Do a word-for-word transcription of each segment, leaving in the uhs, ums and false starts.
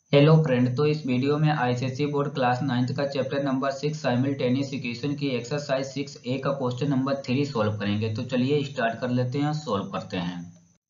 Hello friend. तो इस video में आईसीएसई बोर्ड क्लास नाइन्थ का chapter number six simultaneous equation की एक्सरसाइज सिक्स ए का क्वेश्चन नंबर थ्री सॉल्व करेंगे। तो चलिए स्टार्ट कर लेते हैं, सॉल्व करते हैं।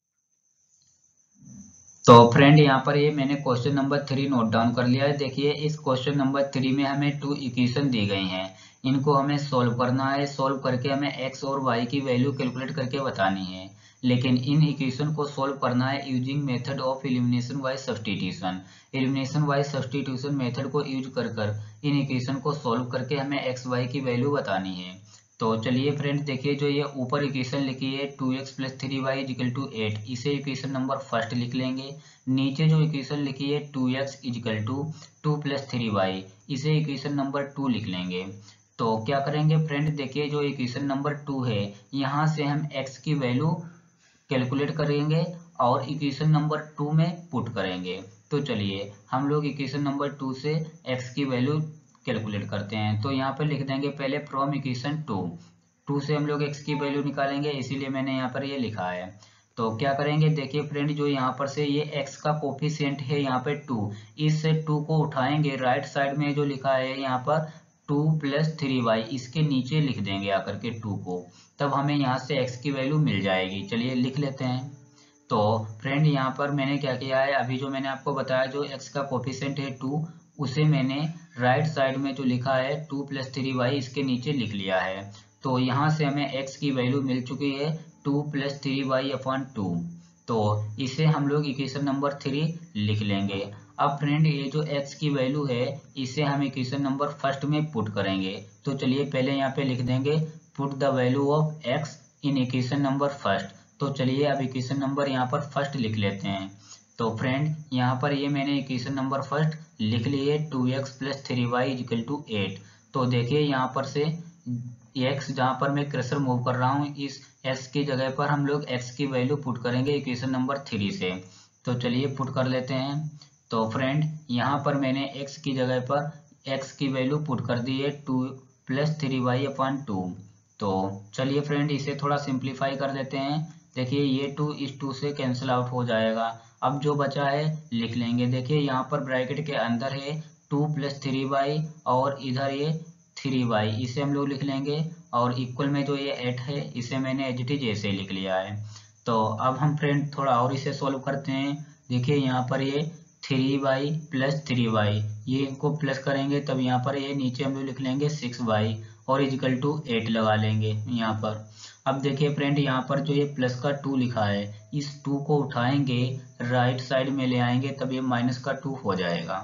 तो फ्रेंड यहाँ पर ये मैंने question number three note down कर लिया है। देखिए इस क्वेश्चन नंबर थ्री में हमें टू इक्वेशन दी गई हैं, इनको हमें सॉल्व करना है। सॉल्व करके हमें एक्स और वाई की वैल्यू कैलकुलेट करके बतानी है। लेकिन इन इक्वेशन को सॉल्व करना है using method of elimination by substitution. Elimination by substitution method को यूज कर कर इन इक्वेशन को सॉल्व करके हमें एक्स वाई की वैल्यू बतानी है। तो चलिए फ्रेंड्स देखिए, जो ये ऊपर इक्वेशन लिखी है two x plus three y is equal to eight, इसे इक्वेशन नंबर फर्स्ट लिख लेंगे। नीचे जो इक्वेशन लिखी है two x is equal to two plus three y, इसे इक्वेशन नंबर टू लिख लेंगे। तो क्या करेंगे फ्रेंड, देखिए जो इक्वेशन नंबर टू है यहाँ से हम x की वैल्यू कैलकुलेट करेंगे और इक्वेशन नंबर टू में पुट करेंगे। तो चलिए हम लोग इक्वेशन नंबर टू से x की वैल्यू कैलकुलेट करते हैं। तो यहाँ पर लिख देंगे पहले फ्रॉम इक्वेशन टू, टू से हम लोग x की वैल्यू निकालेंगे, इसीलिए मैंने यहाँ पर ये लिखा है। तो क्या करेंगे, देखिए फ्रेंड जो यहाँ पर से ये x का कोफिशिएंट है यहाँ पे टू, इस टू को उठाएंगे, राइट साइड में जो लिखा है यहाँ पर टू प्लस थ्री वाई, इसके नीचे लिख देंगे आकर के टू को, तब हमें यहाँ से x की वैल्यू मिल जाएगी। चलिए लिख लेते हैं। तो फ्रेंड यहाँ पर मैंने क्या किया है, अभी जो मैंने आपको बताया जो x का कोफिशिएंट है टू, उसे मैंने राइट साइड में जो लिखा है टू प्लस थ्री वाई, इसके नीचे लिख लिया है। तो यहाँ से हमें x की वैल्यू मिल चुकी है two plus three y upon two. तो इसे हम लोग इक्वेशन नंबर थ्री लिख लेंगे। अब फ्रेंड ये जो x की वैल्यू है इसे हम इक्वेशन नंबर फर्स्ट में पुट करेंगे। तो चलिए पहले यहाँ पे लिख देंगे put the value of x in equation number first. तो चलिए अब इक्वेशन नंबर यहाँ पर फर्स्ट लिख लेते हैं। तो फ्रेंड यहाँ पर ये मैंने इक्वेशन नंबर फर्स्ट लिख ली है two x plus three y is equal to eight. तो देखिए यहाँ पर से x जहाँ पर मैं कर्सर मूव कर रहा हूँ, इस x की जगह पर हम लोग x की वैल्यू पुट करेंगे इक्वेशन नंबर थ्री से। तो चलिए पुट कर लेते हैं। तो फ्रेंड यहाँ पर मैंने x की जगह पर x की वैल्यू पुट कर दी है two plus three y upon two. तो चलिए फ्रेंड इसे थोड़ा सिंप्लीफाई कर देते हैं। देखिए ये टू इस टू से कैंसिल आउट हो जाएगा। अब जो बचा है लिख लेंगे। देखिए यहाँ पर ब्रैकेट के अंदर है टू प्लस थ्री वाई और इधर ये थ्री वाई, इसे हम लोग लिख लेंगे। और इक्वल में जो ये एट है इसे मैंने एच टी जैसे लिख लिया है। तो अब हम फ्रेंड थोड़ा और इसे सॉल्व करते हैं। देखिए यहाँ पर ये three y plus three y, ये इनको प्लस करेंगे तब यहाँ पर ये नीचे हम लोग लिख लेंगे सिक्स वाई और इजिकल टू एट लगा लेंगे यहाँ पर। अब देखिए फ्रेंड यहाँ पर जो ये प्लस का टू लिखा है, इस टू को उठाएंगे, राइट साइड में ले आएंगे, तब ये माइनस का टू हो जाएगा।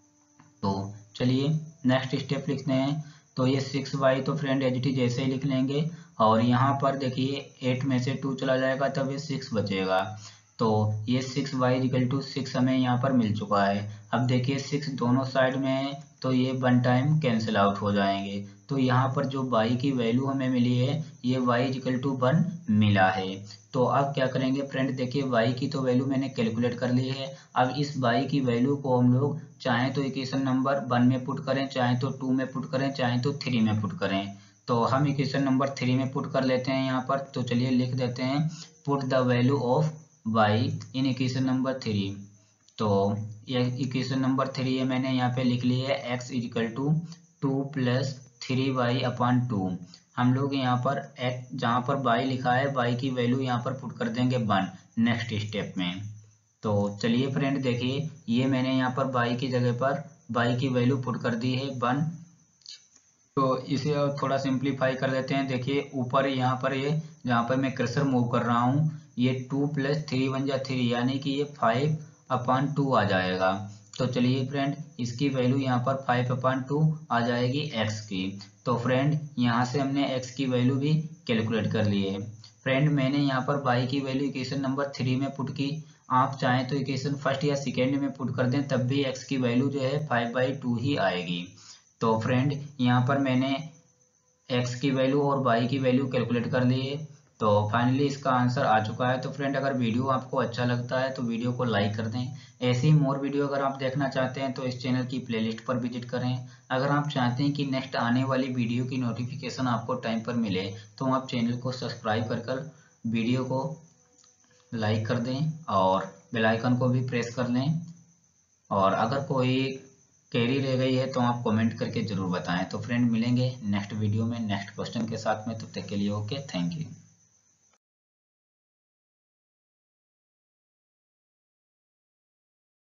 तो चलिए नेक्स्ट स्टेप लिखते हैं। तो ये सिक्स वाई तो फ्रेंड एच टी जैसे ही लिख लेंगे। और यहाँ पर देखिए एट में से टू चला जाएगा तब ये सिक्स बचेगा। तो ये six y equal to six हमें यहाँ पर मिल चुका है। अब देखिए सिक्स दोनों साइड में है तो ये वन टाइम कैंसिल आउट हो जाएंगे। तो यहाँ पर जो y की वैल्यू हमें मिली है ये y इक्वल टू वन मिला है। तो अब क्या करेंगे फ्रेंड, देखिए y की तो वैल्यू मैंने कैलकुलेट कर ली है। अब इस y की वैल्यू को हम लोग चाहे तो इक्वेशन नंबर वन में पुट करें, चाहे तो टू में पुट करें, चाहे तो थ्री में पुट करें। तो हम इक्वेशन नंबर थ्री में पुट कर लेते हैं यहाँ पर। तो चलिए लिख देते हैं put the value of y in equation number three. तो ये इक्वेशन नंबर थ्री है मैंने यहाँ पे लिख ली है x is equal to two plus three y upon two. हम लोग यहाँ पर x जहाँ पर y लिखा है y की वैल्यू यहाँ पर पुट कर देंगे वन नेक्स्ट स्टेप में। तो चलिए फ्रेंड देखिए ये मैंने यहाँ पर y की जगह पर y की वैल्यू पुट कर दी है वन। तो इसे और थोड़ा सिंप्लीफाई कर देते हैं। देखिए ऊपर यहाँ पर ये जहाँ पर मैं कर्सर मूव कर रहा हूँ ये टू प्लस थ्री वन जा थ्री, यानी कि ये फाइव अपॉन टू आ जाएगा। तो चलिए फ्रेंड इसकी वैल्यू यहाँ पर फाइव अपॉन टू आ जाएगी x की। तो फ्रेंड यहाँ से हमने x की वैल्यू भी कैलकुलेट कर ली है। फ्रेंड मैंने यहाँ पर y की वैल्यू इक्वेशन नंबर थ्री में पुट की। आप चाहें तो इक्वेशन फर्स्ट या सेकेंड में पुट कर दें, तब भी x की वैल्यू जो है फाइव बाई टू ही आएगी। तो फ्रेंड यहाँ पर मैंने x की वैल्यू और y की वैल्यू कैलकुलेट कर ली है। तो फाइनली इसका आंसर आ चुका है। तो फ्रेंड अगर वीडियो आपको अच्छा लगता है तो वीडियो को लाइक कर दें। ऐसी ही मोर वीडियो अगर आप देखना चाहते हैं तो इस चैनल की प्लेलिस्ट पर विजिट करें। अगर आप चाहते हैं कि नेक्स्ट आने वाली वीडियो की नोटिफिकेशन आपको टाइम पर मिले तो आप चैनल को सब्सक्राइब कर कर वीडियो को लाइक कर दें और बेल आइकन को भी प्रेस कर लें। और अगर कोई क्वेरी रह गई है तो आप कमेंट करके ज़रूर बताएं। तो फ्रेंड मिलेंगे नेक्स्ट वीडियो में नेक्स्ट क्वेश्चन के साथ में, तब तक के लिए ओके, थैंक यू।